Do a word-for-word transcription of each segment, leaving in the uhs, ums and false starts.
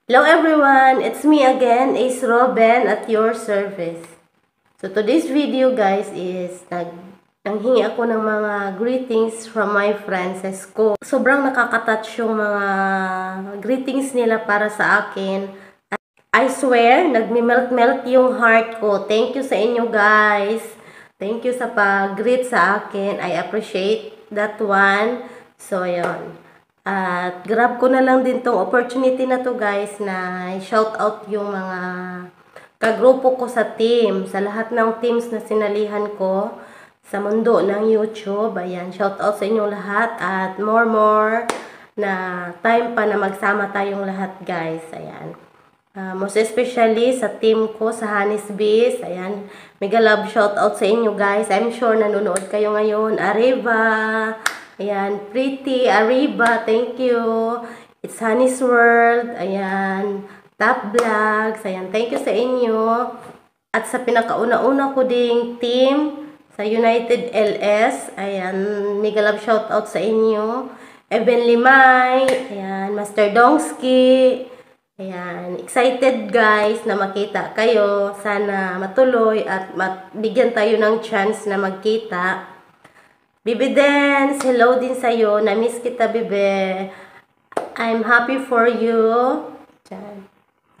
Hello everyone, it's me again, Ace Robin at your service. So today's video guys is nag nanghingi ako ng mga greetings from my friends sa school. Sobrang nakaka-touch yung mga greetings nila para sa akin. I swear, nagmi-melt-melt yung heart ko. Thank you sa inyo guys. Thank you sa pag-greet sa akin. I appreciate that one. So ayun. At grab ko na lang din tong opportunity na to guys na shout out yung mga kagrupo ko sa team, sa lahat ng teams na sinalihan ko sa mundo ng YouTube. Ayan, shout out sa inyong lahat at more more na time pa na magsama tayong lahat guys. Ayan. Uh, most especially sa team ko sa Hanis Biz. Ayan, mega love shout out sa inyo guys. I'm sure nanonood kayo ngayon. Arriba! Ayan, Pretty, Arriba, thank you. It's Honey's World, ayan, Top Vlogs, ayan, thank you sa inyo. At sa pinakauna-una ko ding team, sa United L S, ayan, mega love shout out sa inyo. Evan Limay, ayan, Master Dongski, ayan, excited guys na makita kayo. Sana matuloy at bigyan tayo ng chance na magkita. Bibi Dance, hello din sa'yo. Na-miss kita, Bibi. I'm happy for you. Diyan.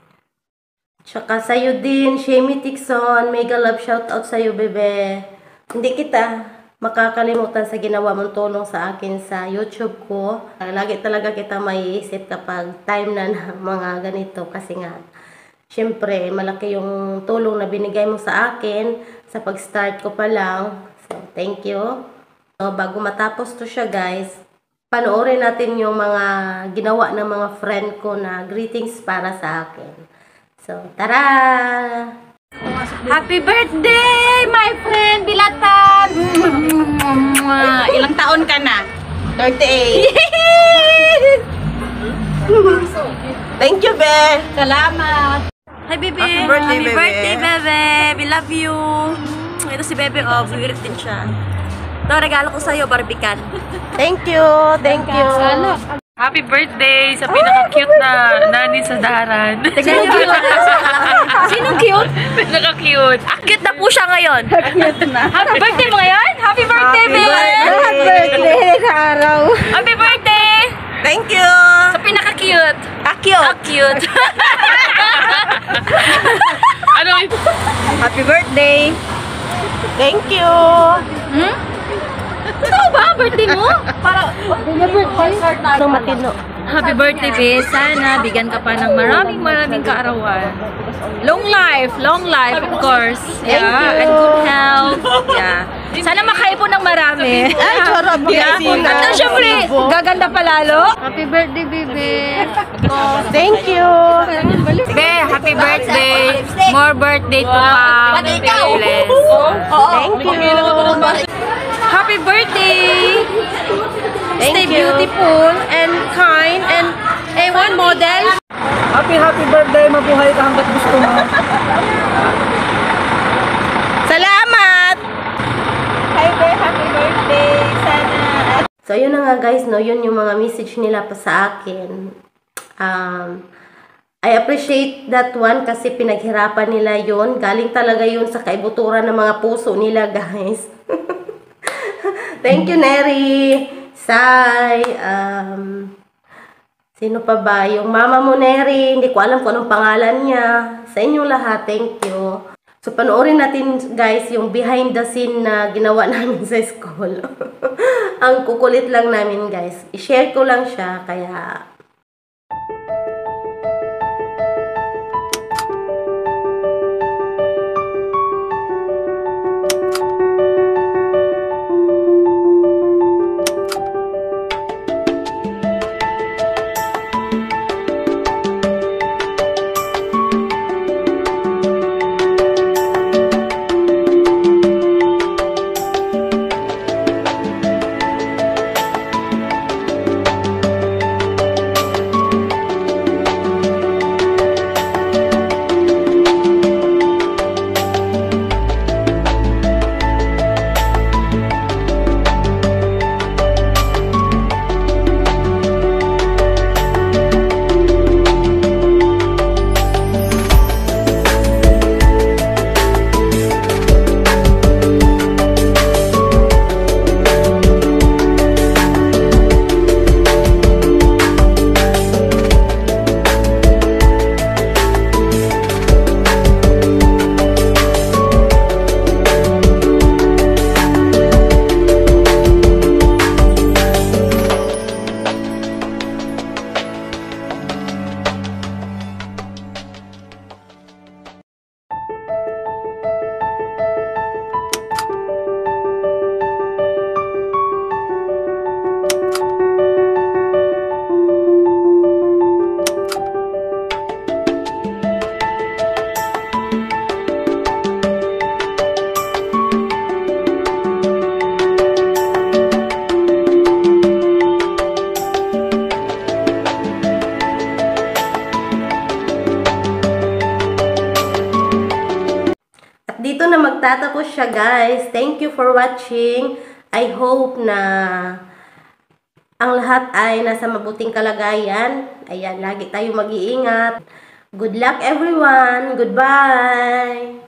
Tsaka sa'yo din, Shamie Tixon. Mega love shoutout sa'yo, Bibi. Hindi kita makakalimutan sa ginawa mong tulong sa akin sa YouTube ko. Lagi talaga kita maiisip kapag time na ng mga ganito. Kasi nga, syempre, malaki yung tulong na binigay mo sa akin sa pag-start ko pa lang. So, thank you. So, bago matapos to siya guys, panoorin natin yung mga ginawa ng mga friend ko na greetings para sa akin. So, tara! Happy birthday, my friend Bilatan! Ilang taon ka na? thirty-eight! Thank you, Be! Salamat! Hi, Bebe! Happy birthday, Happy Bebe. birthday, Bebe! We love you! Ito si Bebe, oh, favorite din siya. Ito, regalo ko sa'yo, barbican. Thank you! Thank you! Happy birthday sa pinaka-cute na nani sa daran. Sinong cute? Sinong cute? Pinaka-cute. Ah, cute na po siya ngayon. Cute na. Happy birthday mo ngayon? Happy birthday, Bebe! Happy birthday sa araw! Happy birthday! Thank you! Sa pinaka-cute. Ah, cute! Ah, cute. Ano? Happy birthday! Thank you! Hmm? Totoo ba? Birthday mo? Para, birthday? Ano matino? Happy birthday, Be. Sana bigyan ka pa ng maraming maraming kaarawan. Long life, long life, of course. Thank Yeah, you. and good health. Yeah. Sana makaipon ng marami. Ay, charot! Yeah. At uh, syempre, gaganda pa lalo. Happy birthday, Bebe. Thank you! Be, happy birthday. More birthday to come. Bless. Thank you! Happy birthday. Thank Stay you. beautiful and kind and A one model. Happy happy birthday, mabuhay ka hanggat gusto mo. Salamat! Hi, Be. Happy birthday! Sana... So, yun na nga guys, no? Yun yung mga message nila pa sa akin. Um, I appreciate that one kasi pinaghirapan nila yun. Galing talaga yun sa kaibuturan ng mga puso nila, guys. Thank you, Neri! Sai! Um, sino pa ba? Yung mama mo, Neri. Hindi ko alam kung anong pangalan niya. Sa inyong lahat, thank you. So, panoorin natin, guys, yung behind the scene na ginawa namin sa school. Ang kukulit lang namin, guys. I-share ko lang siya, kaya... magtatapos siya, guys. Thank you for watching. I hope na ang lahat ay nasa mabuting kalagayan. Ayan, lagi tayo mag-iingat. Good luck everyone. Goodbye.